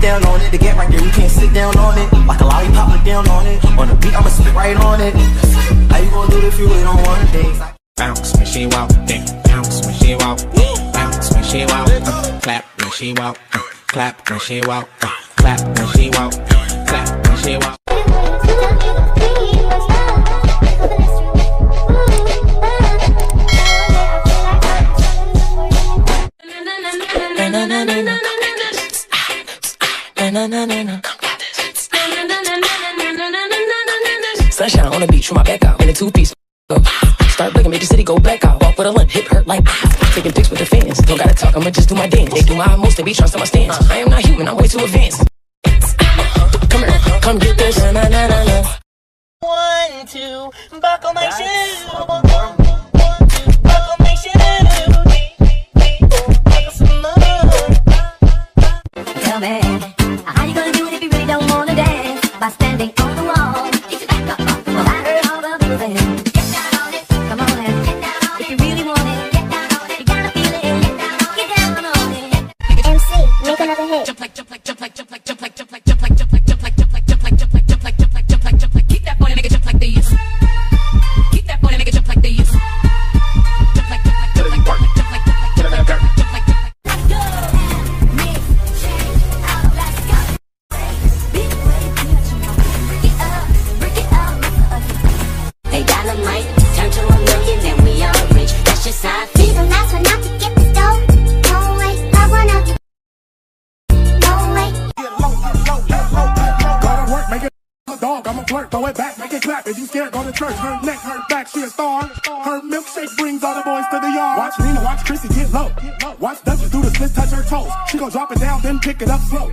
down on it. To get right there, we can't sit down on it. Like a lollipop, look down on it. On the beat, I'ma spit right on it. How you gonna do this if you really don't want it? Things like bounce when she walk, then bounce when she walk, bounce when she walk, clap when she walk, clap when she walk, clap when she walk, clap when she walk. Sunshine on the beach with my back out in a two-piece. Start breaking, make the city go black out. Walk with a limp, hip hurt like taking pics with the fans. Don't gotta talk, I'ma just do my dance. They do my most, they be trying to my stance. I am not human, I'm way too advanced. Come here, come get this. 1, 2, buckle my shoe. 1, 2, buckle my shoe. Tell me, how you gonna do it if you really don't wanna dance? By standing on the wall, get your back up. Well, I heard all the moving. Get down on it, come on and get down on it. If you really want it, get down on it. You gotta feel it, get down on it. MC, make another hit. Jump like, jump like, jump like, jump like, jump like, jump like, jump like, jump like, jump like, jump like, jump like, jump like, jump like, jump like, jump like, jump like. Keep that body, nigga, jump like they used. Keep that body, nigga, jump like they used. Jump like, jump like, jump like, jump like, jump like, jump like, jump like, jump like, jump like. Let's go. Mix, shake, out, let's go. Big way, break it up. Hey, dynamite, turn to a million, then we all rich. That's just how I feel. Be the last one out to get the dough. No way, I wanna. No way. Gotta work, make it a dog. I'ma flirt, throw it back, make it clap. If you scared, go to church. Her neck, her back, she a star. Her milkshake brings all the boys to the yard. Watch Nina, watch Chrissy get low. Watch Duchess do the split, touch her toes. She gon' drop it down, then pick it up slow.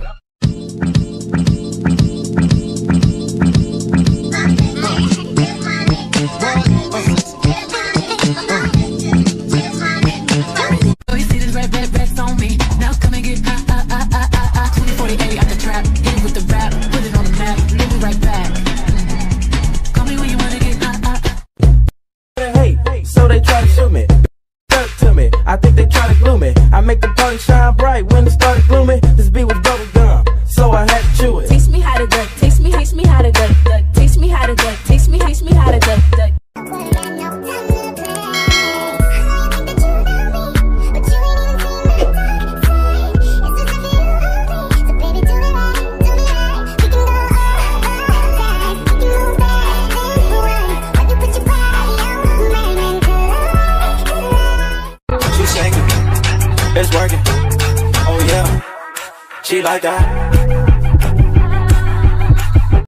Oh, you see this red vest on me. Now come and get 2040, baby, out the trap. Hit it with the rap, put it on the map, leave it right back. Call me when you wanna get hey, so they try to shoot me. Stuck to me, I think they try to glue me. I make the party shine bright when it started glooming. This beat was bubble gum, so I had to chew it. Taste me how to duck, taste me how to duck, taste me how to duck, taste me how to duck. It's working, oh yeah, she like that.